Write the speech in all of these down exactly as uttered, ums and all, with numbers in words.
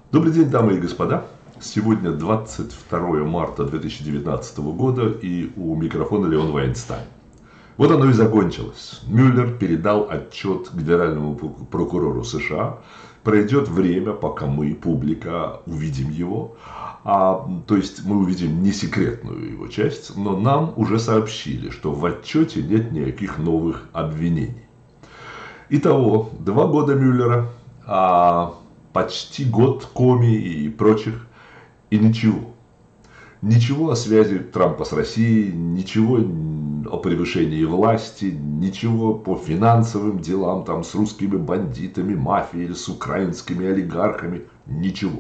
Добрый день, дамы и господа. Сегодня двадцать второе марта две тысячи девятнадцатого года, и у микрофона Леон Вайнстайн. Вот оно и закончилось. Мюллер передал отчет генеральному прокурору США. Пройдет время, пока мы, публика, увидим его. А, то есть мы увидим не секретную его часть, но нам уже сообщили, что в отчете нет никаких новых обвинений. Итого, два года Мюллера, а почти год Коми и прочих, и ничего. Ничего о связи Трампа с Россией, ничего о превышении власти, ничего по финансовым делам там, с русскими бандитами, мафией или с украинскими олигархами, ничего.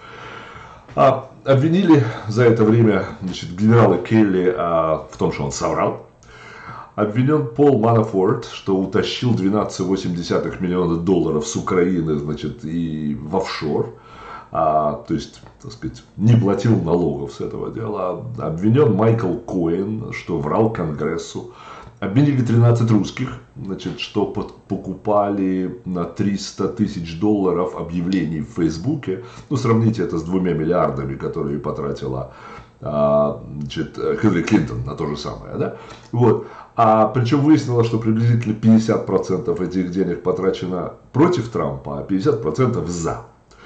А обвинили за это время, значит, генерала Келли а, в том, что он соврал. Обвинен Пол Манафорт, что утащил двенадцать целых восемь десятых миллиона долларов с Украины, значит, и в офшор. А, то есть, так сказать, не платил налогов с этого дела. Обвинен Майкл Коэн, что врал Конгрессу. Обвинили тринадцать русских, значит, что покупали на триста тысяч долларов объявлений в Фейсбуке. Ну, сравните это с двумя миллиардами, которые потратила а, значит, Хиллари Клинтон на то же самое. Да? Вот. А причем выяснилось, что приблизительно пятьдесят процентов этих денег потрачено против Трампа, а пятьдесят процентов за.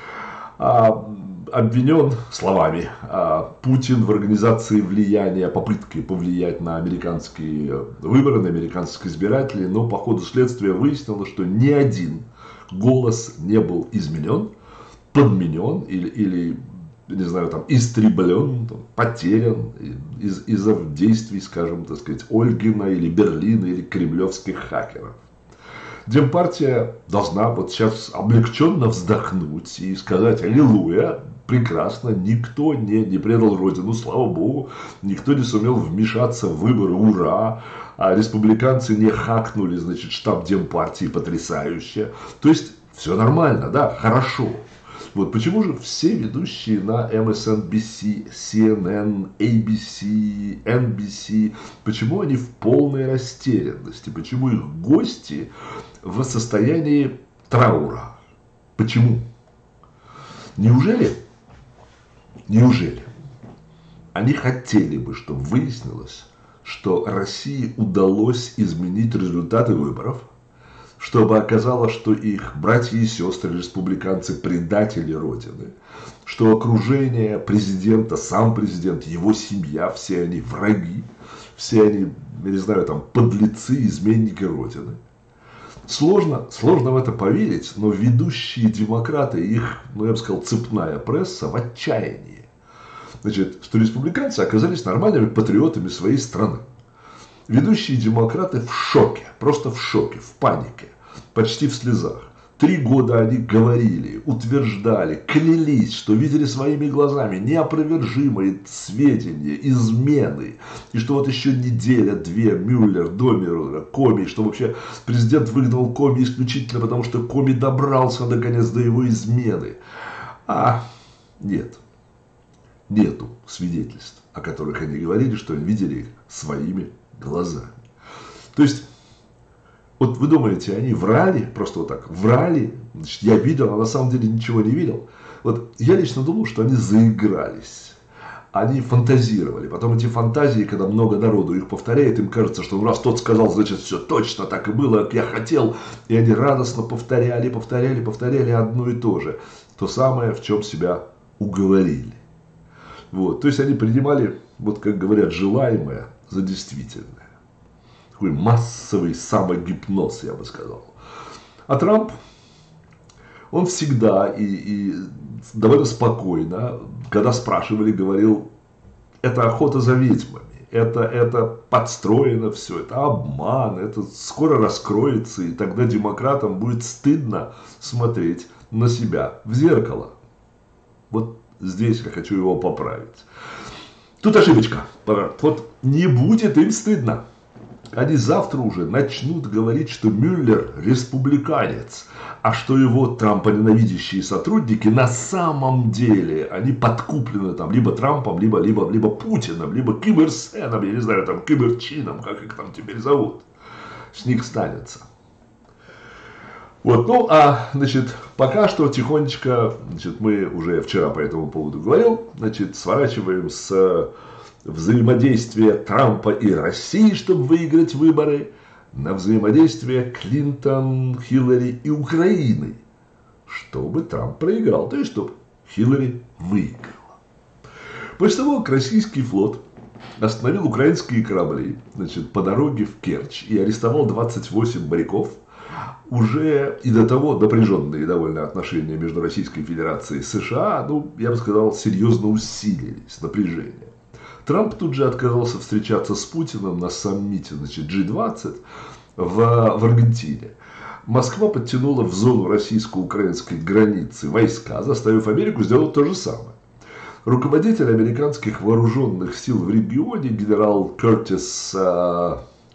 А, обвинен словами а, Путин в организации влияния, попытки повлиять на американские выборы, на американских избирателей, но по ходу следствия выяснилось, что ни один голос не был изменен, подменен или, или не знаю, там, истреблен, там, потерян из, из-за действий, скажем, так сказать, Ольгина или Берлина или кремлевских хакеров. Демпартия должна вот сейчас облегченно вздохнуть и сказать: аллилуйя, прекрасно, никто не, не предал родину, слава богу, никто не сумел вмешаться в выборы, ура, а республиканцы не хакнули, значит, штаб Демпартии, потрясающе. То есть, все нормально, да, хорошо. Вот почему же все ведущие на эм эс эн би си, си эн эн, эй би си, эн би си, почему они в полной растерянности, почему их гости в состоянии траура? Почему? Неужели, неужели они хотели бы, чтобы выяснилось, что России удалось изменить результаты выборов, чтобы оказалось, что их братья и сестры, республиканцы, предатели Родины, что окружение президента, сам президент, его семья, все они враги, все они, я не знаю, там, подлецы, изменники Родины. Сложно, сложно в это поверить, но ведущие демократы, их, ну я бы сказал, цепная пресса в отчаянии. Значит, что республиканцы оказались нормальными патриотами своей страны. Ведущие демократы в шоке, просто в шоке, в панике, почти в слезах. Три года они говорили, утверждали, клялись, что видели своими глазами неопровержимые сведения, измены. И что вот еще неделя-две Мюллер, до Мюллера, Коми, что вообще президент выгнал Коми исключительно потому, что Коми добрался наконец до его измены. А нет, нету свидетельств, о которых они говорили, что видели их своими глазами. То есть, вот вы думаете, они врали, просто вот так, врали, значит, я видел, а на самом деле ничего не видел. Вот я лично думал, что они заигрались, они фантазировали. Потом эти фантазии, когда много народу их повторяет, им кажется, что ну, раз тот сказал, значит, все точно так и было, как я хотел. И они радостно повторяли, повторяли, повторяли одно и то же. То самое, в чем себя уговорили. Вот. То есть, они принимали, вот как говорят, желаемое за действительное. Такой массовый самогипноз, я бы сказал. А Трамп, он всегда и, и довольно спокойно, когда спрашивали, говорил: это охота за ведьмами, это, это подстроено все, это обман, это скоро раскроется, и тогда демократам будет стыдно смотреть на себя в зеркало. Вот здесь я хочу его поправить. Тут ошибочка. Вот не будет им стыдно. Они завтра уже начнут говорить, что Мюллер республиканец, а что его Трампа ненавидящие сотрудники на самом деле они подкуплены там либо Трампом, либо, либо, либо Путиным, либо Ким Ир Сеном, я не знаю, там Ким Ир Чином, как их там теперь зовут. С них станется. Вот, ну, а, значит, пока что тихонечко, значит, мы уже вчера по этому поводу говорил, значит, сворачиваем с взаимодействия Трампа и России, чтобы выиграть выборы, на взаимодействие Клинтон, Хиллари и Украины, чтобы Трамп проиграл, то есть, чтобы Хиллари выиграла. После того, как российский флот остановил украинские корабли, значит, по дороге в Керчь и арестовал двадцать восемь моряков, уже и до того напряженные довольно отношения между Российской Федерацией и США, ну, я бы сказал, серьезно усилились, напряжение. Трамп тут же отказался встречаться с Путиным на саммите, значит, джи двадцать в, в Аргентине. Москва подтянула в зону российско-украинской границы войска, заставив Америку сделать то же самое. Руководитель американских вооруженных сил в регионе, генерал Кертис э,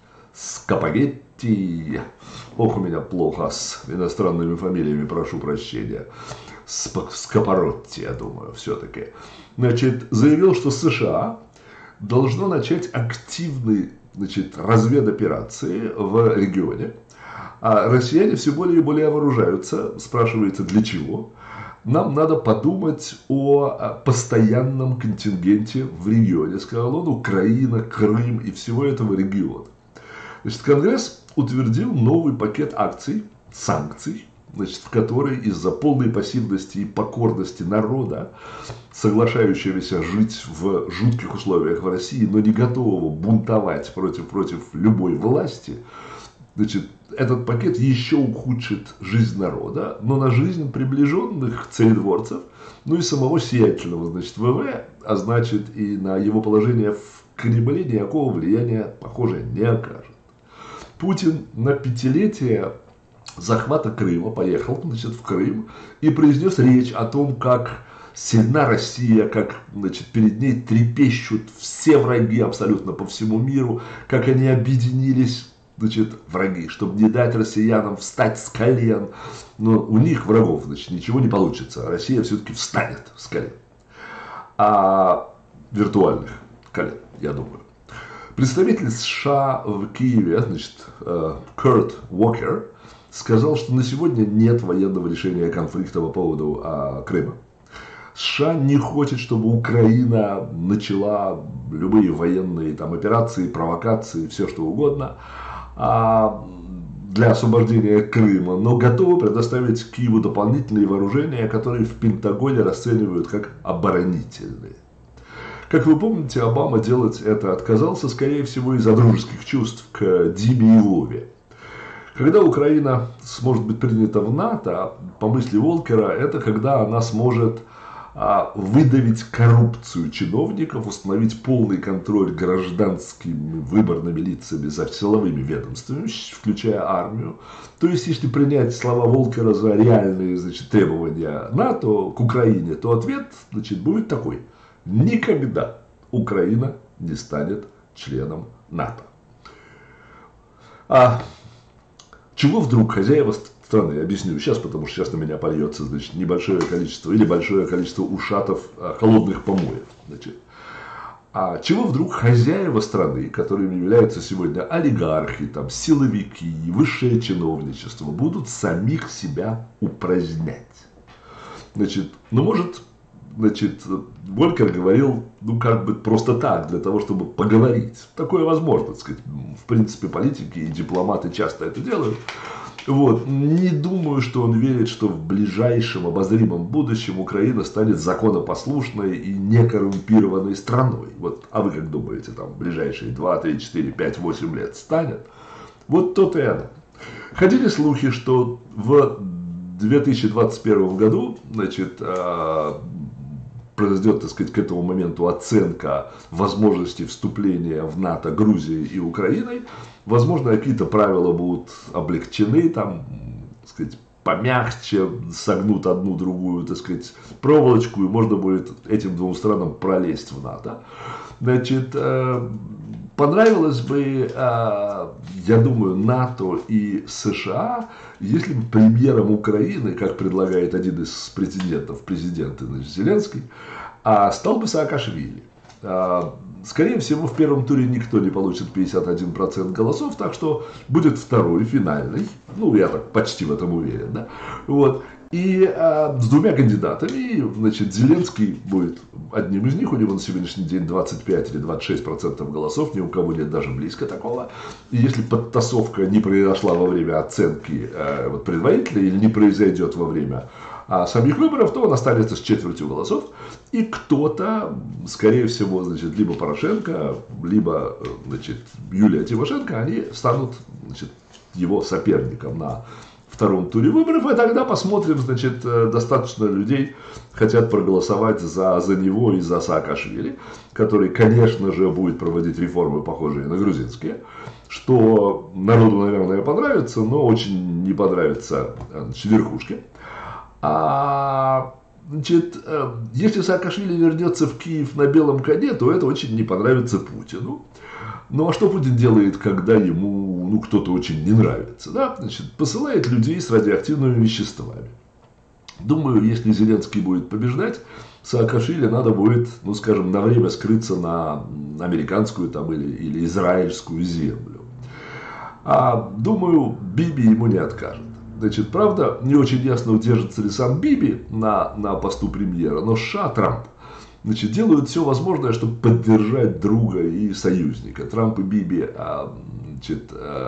Скапагетти, ох, у меня плохо с иностранными фамилиями, прошу прощения, Скапаротти, я думаю, все-таки, значит, заявил, что США должно начать активные, значит, разведоперации в регионе, а россияне все более и более вооружаются. Спрашивается, для чего? Нам надо подумать о постоянном контингенте в регионе, сказал он, Украина, Крым и всего этого региона. Значит, Конгресс утвердил новый пакет акций, санкций, значит, в который из-за полной пассивности и покорности народа, соглашающегося жить в жутких условиях в России, но не готового бунтовать против, против любой власти, значит, этот пакет еще ухудшит жизнь народа, но на жизнь приближенных царедворцев, ну и самого сиятельного, значит, ВВ, а значит и на его положение в Кремле никакого влияния, похоже, не окажет. Путин на пятилетие захвата Крыма поехал, значит, в Крым и произнес речь о том, как сильна Россия, как, значит, перед ней трепещут все враги абсолютно по всему миру, как они объединились, значит, враги, чтобы не дать россиянам встать с колен. Но у них, врагов, значит, ничего не получится. Россия все-таки встанет с колен. А виртуальных колен, я думаю. Представитель США в Киеве, значит, Курт Уокер, сказал, что на сегодня нет военного решения конфликта по поводу а, Крыма. США не хочет, чтобы Украина начала любые военные там, операции, провокации, все что угодно а, для освобождения Крыма, но готова предоставить Киеву дополнительные вооружения, которые в Пентагоне расценивают как оборонительные. Как вы помните, Обама делать это отказался, скорее всего, из-за дружеских чувств к Диме и Вове. Когда Украина сможет быть принята в НАТО, по мысли Волкера, это когда она сможет а, выдавить коррупцию чиновников, установить полный контроль гражданскими выборными лицами за силовыми ведомствами, включая армию. То есть, если принять слова Волкера за реальные, значит, требования НАТО к Украине, то ответ, значит, будет такой. Никогда Украина не станет членом НАТО. А чего вдруг хозяева страны, объясню сейчас, потому что сейчас на меня польется, значит, небольшое количество или большое количество ушатов а, холодных помоев. Значит. А чего вдруг хозяева страны, которыми являются сегодня олигархи, там, силовики, высшее чиновничество, будут самих себя упразднять? Значит, ну, может, значит, Волкер говорил, ну, как бы просто так, для того, чтобы поговорить. Такое возможно, так сказать. В принципе, политики и дипломаты часто это делают. Вот. Не думаю, что он верит, что в ближайшем обозримом будущем Украина станет законопослушной и некоррумпированной страной. Вот. А вы как думаете, там, в ближайшие два, три, четыре, пять, восемь лет станет? Вот то-то и оно. Ходили слухи, что в две тысячи двадцать первом году, значит, произойдет, так сказать, к этому моменту оценка возможности вступления в НАТО Грузией и Украиной. Возможно, какие-то правила будут облегчены, там, так сказать, помягче, согнут одну другую, так сказать, проволочку, и можно будет этим двум странам пролезть в НАТО. Значит, понравилось бы, я думаю, НАТО и США, если бы премьером Украины, как предлагает один из претендентов, президента, значит, Зеленский, стал бы Саакашвили. скорее всего, в первом туре никто не получит пятьдесят один процент голосов, так что будет второй, финальный. Ну, я так почти в этом уверен, да. Вот. И а, с двумя кандидатами, значит, Зеленский будет одним из них, у него на сегодняшний день двадцать пять или двадцать шесть процентов голосов, ни у кого нет даже близко такого. И если подтасовка не произошла во время оценки а, вот, предварительной или не произойдет во время а, самих выборов, то он останется с четвертью голосов. И кто-то, скорее всего, значит, либо Порошенко, либо значит, Юлия Тимошенко, они станут значит, его соперником на втором туре выборов, и тогда посмотрим, значит, достаточно людей хотят проголосовать за, за него и за Саакашвили, который, конечно же, будет проводить реформы, похожие на грузинские, что народу, наверное, понравится, но очень не понравится значит, верхушке. А, значит, если Саакашвили вернется в Киев на белом коне, то это очень не понравится Путину. Ну, а что Путин делает, когда ему ну, кто-то очень не нравится? Да? Значит, посылает людей с радиоактивными веществами. Думаю, если Зеленский будет побеждать, Саакашвили надо будет, ну, скажем, на время скрыться на американскую там, или, или израильскую землю. А думаю, Биби ему не откажет. Значит, правда, не очень ясно, удержится ли сам Биби на, на посту премьера, но США, Трамп, значит, делают все возможное, чтобы поддержать друга и союзника. Трамп и Биби значит,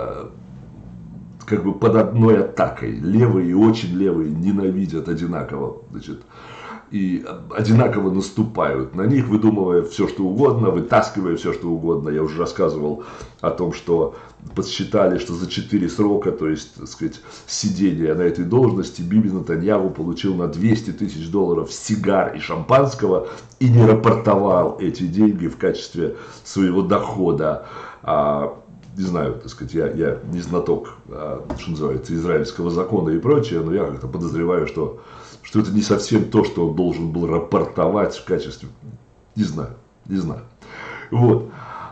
как бы под одной атакой. Левые и очень левые ненавидят одинаково, значит, и одинаково наступают на них, выдумывая все, что угодно, вытаскивая все, что угодно. Я уже рассказывал о том, что подсчитали, что за четыре срока, то есть, так сказать, сидения на этой должности, Биби Нетаньяху получил на двести тысяч долларов сигар и шампанского и не рапортовал эти деньги в качестве своего дохода. А, не знаю, так сказать, я, я не знаток, а, что называется, израильского закона и прочее, но я как-то подозреваю, что что это не совсем то, что он должен был рапортовать в качестве, не знаю, не знаю. Вот.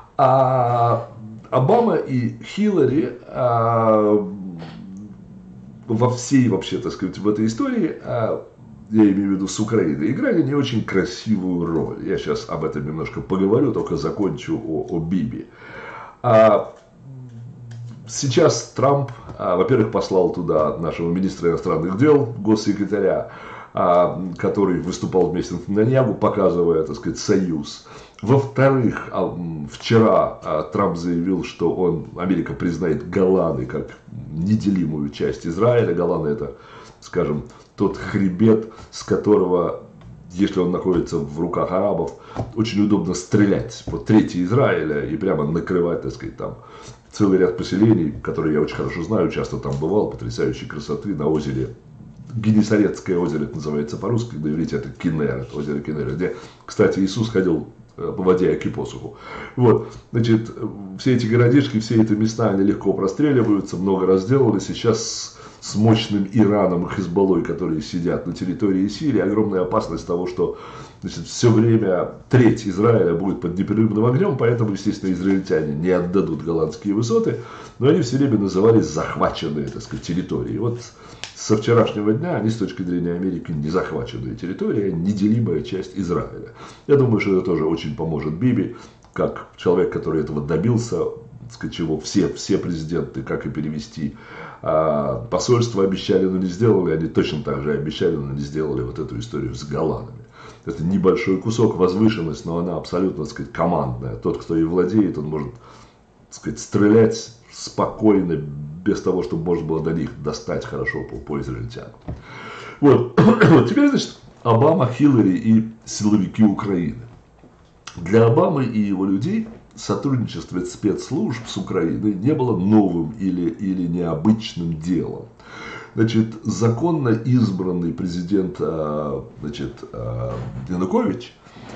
А Обама и Хиллари а, во всей, вообще, так сказать, в этой истории, а, я имею в виду с Украиной, играли не очень красивую роль. Я сейчас об этом немножко поговорю, только закончу о, о Биби. А, Сейчас Трамп, а, во-первых, послал туда нашего министра иностранных дел, госсекретаря, а, который выступал вместе с Нетаньяху, показывая, так сказать, союз. Во-вторых, а, вчера а, Трамп заявил, что он, Америка признает Голаны как неделимую часть Израиля. Голаны — это, скажем, тот хребет, с которого, если он находится в руках арабов, очень удобно стрелять по трети Израиля и прямо накрывать, так сказать, там целый ряд поселений, которые я очень хорошо знаю, часто там бывал, потрясающей красоты на озере. Генесарецкое озеро, это называется по-русски, на иврите это Кинер, это озеро Кинер, где, кстати, Иисус ходил по воде Аки посуху. Вот, значит, все эти городишки, все эти места, они легко простреливаются, много раз сделали. Сейчас с мощным Ираном и Хизбаллой, которые сидят на территории Сирии, огромная опасность того, что, значит, все время треть Израиля будет под непрерывным огнем, поэтому, естественно, израильтяне не отдадут голландские высоты, но они все время назывались захваченные, так сказать, территории. Вот со вчерашнего дня они с точки зрения Америки не захваченные территории, а неделимая часть Израиля. Я думаю, что это тоже очень поможет Биби, как человек, который этого добился, так сказать, чего все, все президенты, как и перевести а, посольство обещали, но не сделали, они точно так же обещали, но не сделали вот эту историю с голландами. Это небольшой кусок, возвышенность, но она абсолютно, так сказать, командная. Тот, кто ей владеет, он может, так сказать, стрелять спокойно, без того, чтобы можно было до них достать хорошо по, по израильтянам. Вот. Теперь, значит, Обама, Хиллари и силовики Украины. Для Обамы и его людей сотрудничество спецслужб с Украиной не было новым или, или необычным делом. Значит, законно избранный президент, значит, Янукович,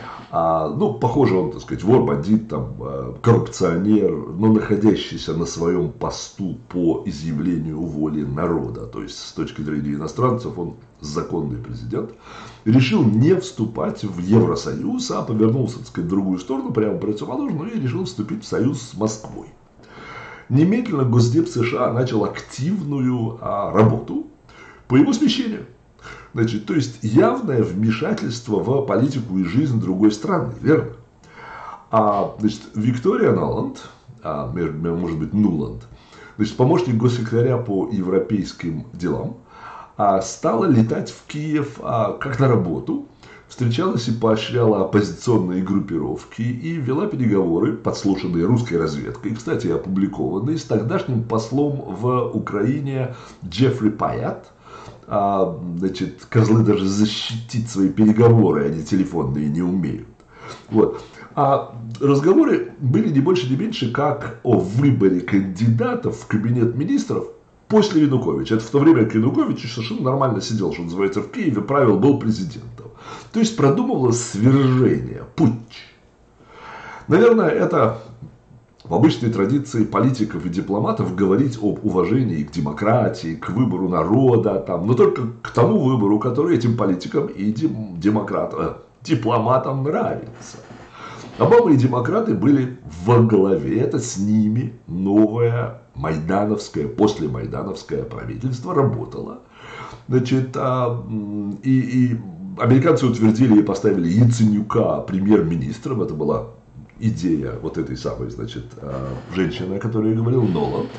А, ну, похоже, он, так сказать, вор, бандит, там, коррупционер, но находящийся на своем посту по изъявлению воли народа, то есть с точки зрения иностранцев он законный президент, решил не вступать в Евросоюз, а повернулся, так сказать, в другую сторону, прямо противоположную, и решил вступить в союз с Москвой. Немедленно Госдеп США начал активную а, работу по его смещению. Значит, то есть явное вмешательство в политику и жизнь другой страны, верно? А, значит, Виктория Нуланд, а, может быть, Нуланд, значит, помощник госсекретаря по европейским делам, а, стала летать в Киев а, как на работу, встречалась и поощряла оппозиционные группировки и вела переговоры, подслушанные русской разведкой, кстати, опубликованные, с тогдашним послом в Украине Джеффри Паят. А, значит, козлы даже защитить свои переговоры, они телефонные не умеют. Вот. А разговоры были не больше, не меньше, как о выборе кандидатов в кабинет министров после Януковича. Это в то время, как Янукович совершенно нормально сидел, что называется, в Киеве, правил, был президентом. То есть продумывалось свержение, путч. Наверное, это в обычной традиции политиков и дипломатов говорить об уважении к демократии, к выбору народа, там, но только к тому выбору, который этим политикам и демократам, дипломатам нравится. Обама и демократы были во главе, это с ними новое майдановское, послемайдановское правительство работало. Значит, и, и американцы утвердили и поставили Яценюка премьер-министром, это была идея вот этой самой, значит, женщины, о которой я говорил, Нуланд.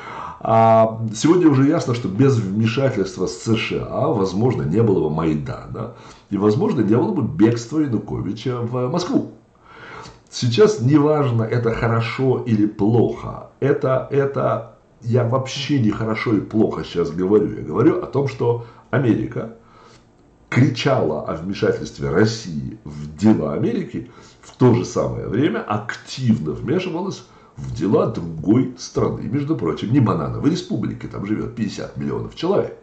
А сегодня уже ясно, что без вмешательства США, возможно, не было бы Майдана, и, возможно, не было бы бегства Януковича в Москву. Сейчас неважно, это хорошо или плохо, это, это я вообще не хорошо и плохо сейчас говорю, я говорю о том, что Америка кричала о вмешательстве России в дела Америки, в то же самое время активно вмешивалась в дела другой страны, между прочим, не банановой республики, там живет пятьдесят миллионов человек.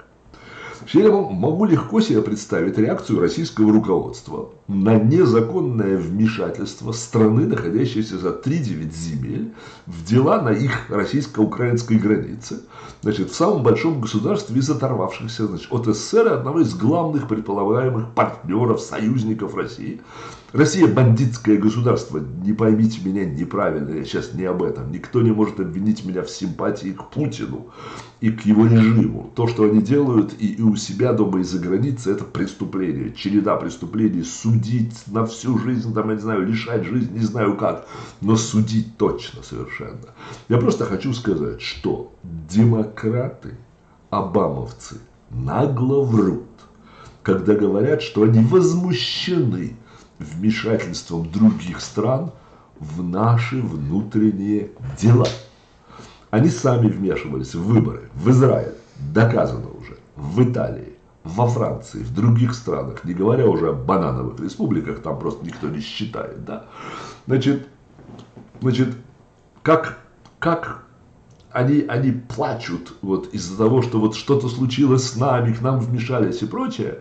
Я могу легко себе представить реакцию российского руководства на незаконное вмешательство страны, находящейся за три-девять земель, в дела на их российско-украинской границе, значит, в самом большом государстве из оторвавшихся, значит, от СССР, одного из главных предполагаемых партнеров, союзников России. Россия бандитское государство, не поймите меня неправильно, я сейчас не об этом. Никто не может обвинить меня в симпатии к Путину и к его режиму. То, что они делают и, и у себя дома, и за границей, это преступление, череда преступлений. Судить на всю жизнь, там, я не знаю, лишать жизни, не знаю как, но судить точно совершенно. Я просто хочу сказать, что демократы, обамовцы нагло врут, когда говорят, что они возмущены вмешательством других стран в наши внутренние дела. Они сами вмешивались в выборы в Израиле, доказано уже, в Италии, во Франции, в других странах, не говоря уже о банановых республиках, там просто никто не считает, да. Значит, значит как, как они, они плачут вот из-за того, что вот что-то случилось с нами, к нам вмешались и прочее.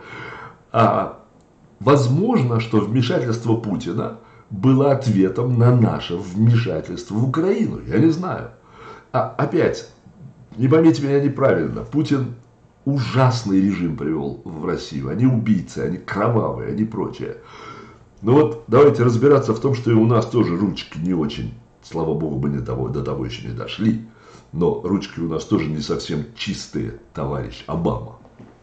А возможно, что вмешательство Путина было ответом на наше вмешательство в Украину. Я не знаю. А опять, не поймите меня неправильно, Путин ужасный режим привел в Россию. Они убийцы, они кровавые, они прочее. Но вот давайте разбираться в том, что и у нас тоже ручки не очень, слава богу, бы не того, до того еще не дошли. Но ручки у нас тоже не совсем чистые, товарищ Обама.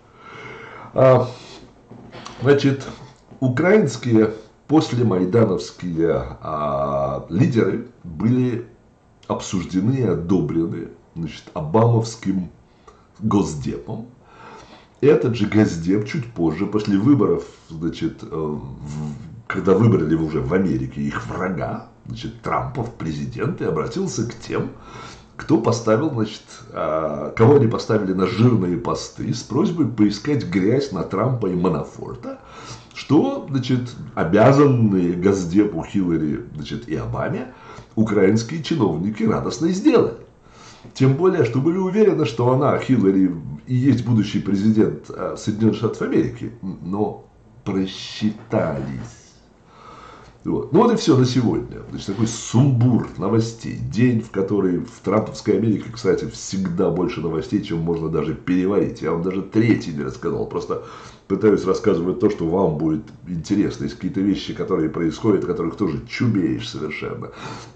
А, значит, украинские послемайдановские а, лидеры были обсуждены и одобрены, значит, обамовским Госдепом. Этот же Госдеп чуть позже, после выборов, значит, в, когда выбрали уже в Америке их врага, значит, Трампа в президенты, обратился к тем, кто поставил, значит, а, кого они поставили на жирные посты с просьбой поискать грязь на Трампа и Манафорта, что, значит, обязанные Госдепу Хиллари, значит, и Обаме украинские чиновники радостно и сделали. Тем более, что были уверены, что она, Хиллари, и есть будущий президент Соединенных Штатов Америки, но просчитались. Вот. Ну вот и все на сегодня. Значит, такой сумбур новостей. День, в который в трамповской Америке, кстати, всегда больше новостей, чем можно даже переварить. Я вам даже третий не рассказал. Просто пытаюсь рассказывать то, что вам будет интересно. Есть какие-то вещи, которые происходят, которых тоже чубеешь совершенно.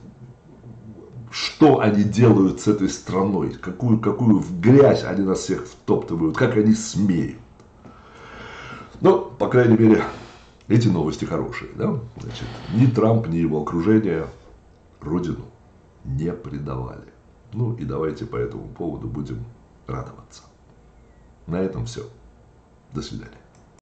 Что они делают с этой страной? Какую, какую в грязь они нас всех втоптывают? Как они смеют? Ну, по крайней мере, Эти новости хорошие, да? Значит, ни Трамп, ни его окружение Родину не предавали. Ну и давайте по этому поводу будем радоваться. На этом все. До свидания.